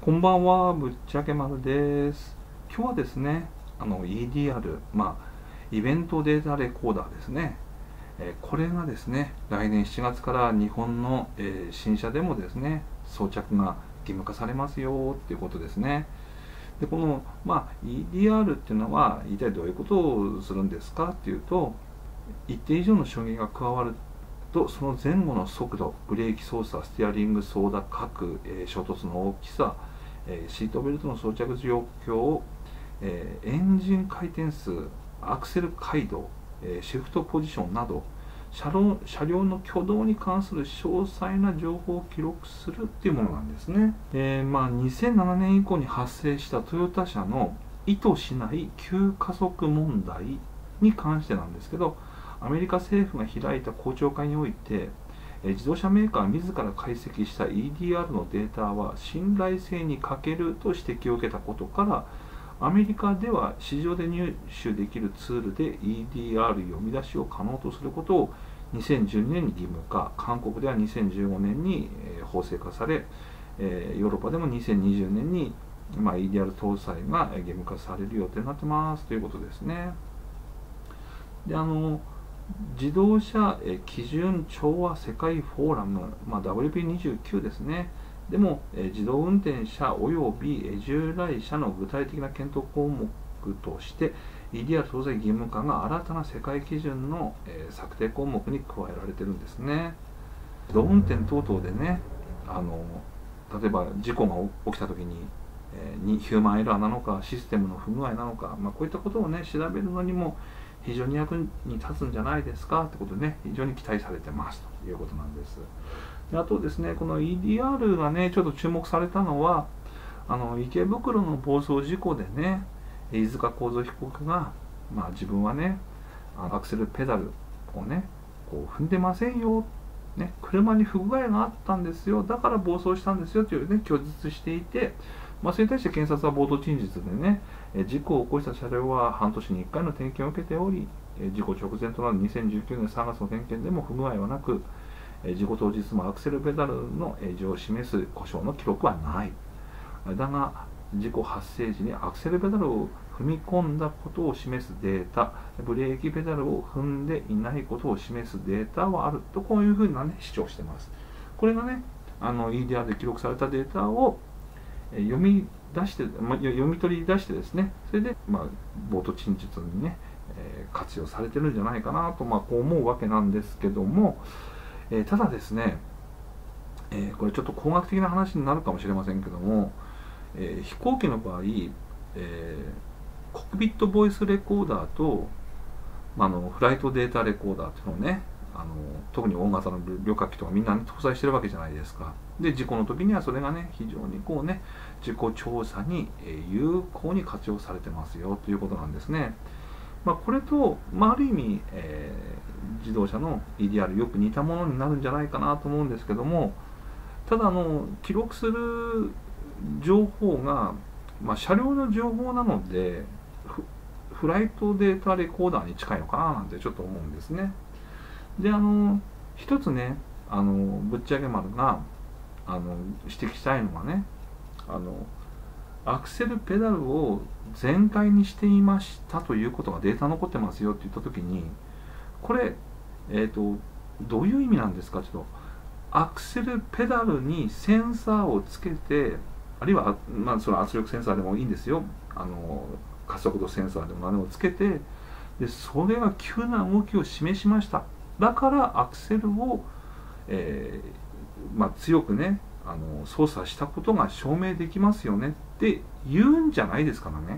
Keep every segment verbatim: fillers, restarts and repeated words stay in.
こんばんは、ぶっちゃけ丸です。今日はですね、あの イーディーアール、まあ、イベントデータレコーダーですね。えーこれがですね、来年しちがつから日本の、えー新車でもですね、装着が義務化されますよっていうことですね。で、この、まあ、イーディーアール っていうのは、一体どういうことをするんですかっていうと、一定以上の衝撃が加わると、その前後の速度、ブレーキ操作、ステアリング、操舵、角、えー衝突の大きさ、えーシートベルトの装着状況、えーエンジン回転数、アクセル回路、えーシフトポジションなど車両車両の挙動に関する詳細な情報を記録するっていうものなんですね。えーまあ、にせんななねん以降に発生したトヨタ車の意図しない急加速問題に関してなんですけど、アメリカ政府が開いた公聴会において、自動車メーカー自ら解析した イーディーアール のデータは信頼性に欠けると指摘を受けたことから、アメリカでは市場で入手できるツールで イーディーアール 読み出しを可能とすることをにせんじゅうにねんに義務化、韓国ではにせんじゅうごねんに法制化され、ヨーロッパでもにせんにじゅうねんに、まあ、イーディーアール 搭載が義務化される予定になってますということですね。で、あの自動車基準調和世界フォーラム、まあ、ダブリューピーにじゅうきゅう ですね。でも、自動運転車および従来車の具体的な検討項目として、イーディーアール 搭載義務化が新たな世界基準の策定項目に加えられているんですね。自動運転等々でね、あの例えば事故が起きたときに、にヒューマンエラーなのか、システムの不具合なのか、まあ、こういったことをね、調べるのにも非常に役に立つんじゃないですかってことでね、非常に期待されてますということなんです。で、あとですね、この イーディーアール がね、ちょっと注目されたのは、あの池袋の暴走事故でね、飯塚幸三被告が、まあ、自分はね、アクセルペダルをね、こう踏んでませんよ、ね、車に不具合があったんですよ、だから暴走したんですよというね、供述していて、まあ、それに対して検察は冒頭陳述でね、事故を起こした車両は半年にいっかいの点検を受けており、事故直前となるにせんじゅうきゅうねんさんがつの点検でも不具合はなく、事故当日もアクセルペダルの異常を示す故障の記録はない。だが、事故発生時にアクセルペダルを踏み込んだことを示すデータ、ブレーキペダルを踏んでいないことを示すデータはあると、こういうふうな、ね、主張しています。これがね、あの イーディーアール で記録されたデータを読み出して、ま、読み取り出してですね、それで、まあ、冒頭陳述にね、えー、活用されてるんじゃないかなと、まあ、こう思うわけなんですけども、えー、ただですね、えー、これちょっと工学的な話になるかもしれませんけども、えー、飛行機の場合、えー、コックピットボイスレコーダーと、まあ、あのフライトデータレコーダーっていうのをね、あの特に大型の旅客機とかみんな、ね、搭載してるわけじゃないですか。で、事故の時にはそれがね、非常にこうね、事故調査に有効に活用されてますよということなんですね。まあ、これと、まあ、ある意味、えー、自動車の イーディーアール よく似たものになるんじゃないかなと思うんですけども、ただあの記録する情報が、まあ、車両の情報なのでフ、フライトデータレコーダーに近いのかななんてちょっと思うんですね。で、あの一つね、あのぶっちゃけ丸があの指摘したいのがね、あのアクセルペダルを全開にしていましたということがデータ残ってますよって言ったときに、これ、えーと、どういう意味なんですか。ちょっとアクセルペダルにセンサーをつけて、あるいは、まあ、その圧力センサーでもいいんですよ、あの加速度センサーでも何でもつけて、でそれが急な動きを示しました、だからアクセルを、えーまあ、強くね、あの操作したことが証明できますよねって言うんじゃないですからね。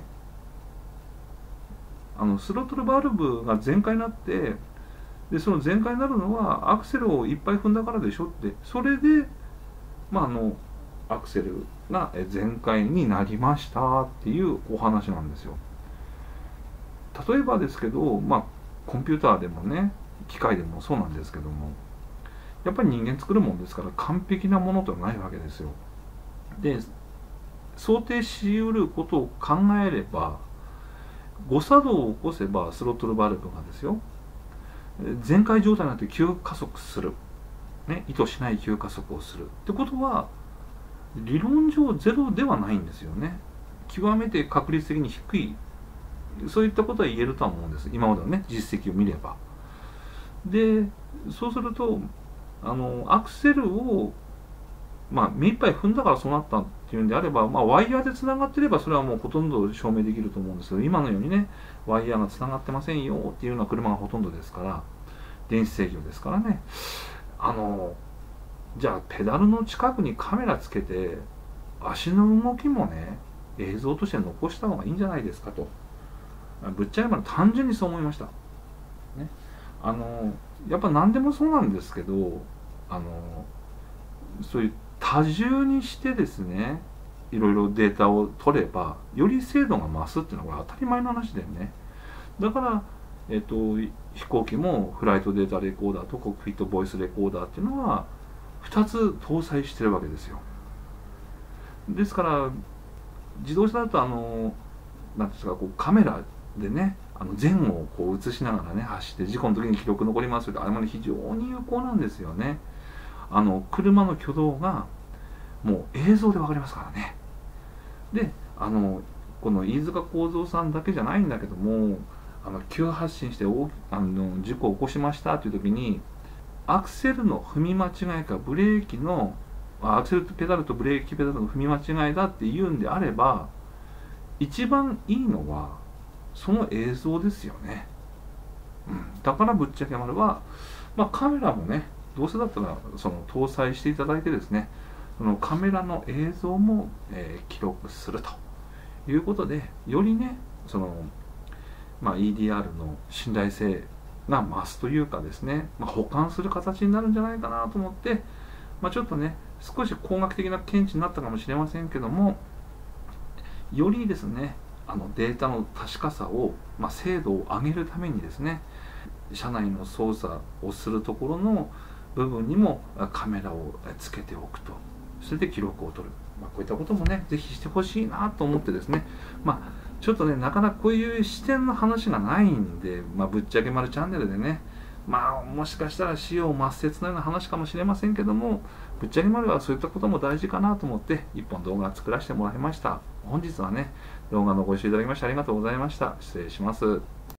あのスロットルバルブが全開になって、でその全開になるのはアクセルをいっぱい踏んだからでしょって、それで、まあ、あのアクセルが全開になりましたっていうお話なんですよ。例えばですけど、まあ、コンピューターでもね、機械でもそうなんですけども、やっぱり人間作るものですから完璧なものとはないわけですよ。で、想定しうることを考えれば、誤作動を起こせばスロットルバルブがですよ、全開状態になって急加速する、ね、意図しない急加速をするってことは、 理論上ゼロではないんですよね。極めて確率的に低い、そういったことは言えるとは思うんです、今までのね実績を見れば。でそうするとあのアクセルをまあ目いっぱい踏んだからそうなったっていうんであれば、まあ、ワイヤーでつながってればそれはもうほとんど証明できると思うんですけど、今のようにねワイヤーがつながってませんよっていうような車がほとんどですから、電子制御ですからね。あのじゃあペダルの近くにカメラつけて足の動きもね映像として残した方がいいんじゃないですかと、ぶっちゃけまだ単純にそう思いました、ね、あのやっぱ何でもそうなんですけど、あのそういう多重にしてですねいろいろデータを取ればより精度が増すっていうのは当たり前の話だよね。だから、えっと、飛行機もフライトデータレコーダーとコックピットボイスレコーダーっていうのはふたつ搭載してるわけですよ。ですから自動車だとあのなんですかこうカメラでねあの前後をこう映しながらね走って事故の時に記録残りますけど、あれもね非常に有効なんですよね。あの車の挙動がもう映像で分かりますからね。であのこの飯塚幸三さんだけじゃないんだけども、あの急発進して大あの事故を起こしましたという時にアクセルの踏み間違いかブレーキのアクセルペダルとブレーキペダルの踏み間違いだっていうんであれば、一番いいのはその映像ですよね、うん、だからぶっちゃけ丸は、まあ、カメラもねどうせだったらその搭載していただいてですね、そのカメラの映像も、えー、記録するということでよりねその、まあ、イーディーアール の信頼性が増すというかですね、まあ、補完する形になるんじゃないかなと思って、まあ、ちょっとね少し工学的な見地になったかもしれませんけども、よりですねあのデータの確かさを、まあ、精度を上げるためにですね車内の操作をするところの部分にもカメラをつけておくと、それで記録を取る、まあ、こういったこともねぜひしてほしいなと思ってですね、まあちょっとねなかなかこういう視点の話がないんで、まあ、ぶっちゃけ丸チャンネルでねまあもしかしたら使用抹殺のような話かもしれませんけども、ぶっちゃけ丸はそういったことも大事かなと思って一本動画を作らせてもらいました。本日はね動画のご視聴いただきましてありがとうございました。失礼します。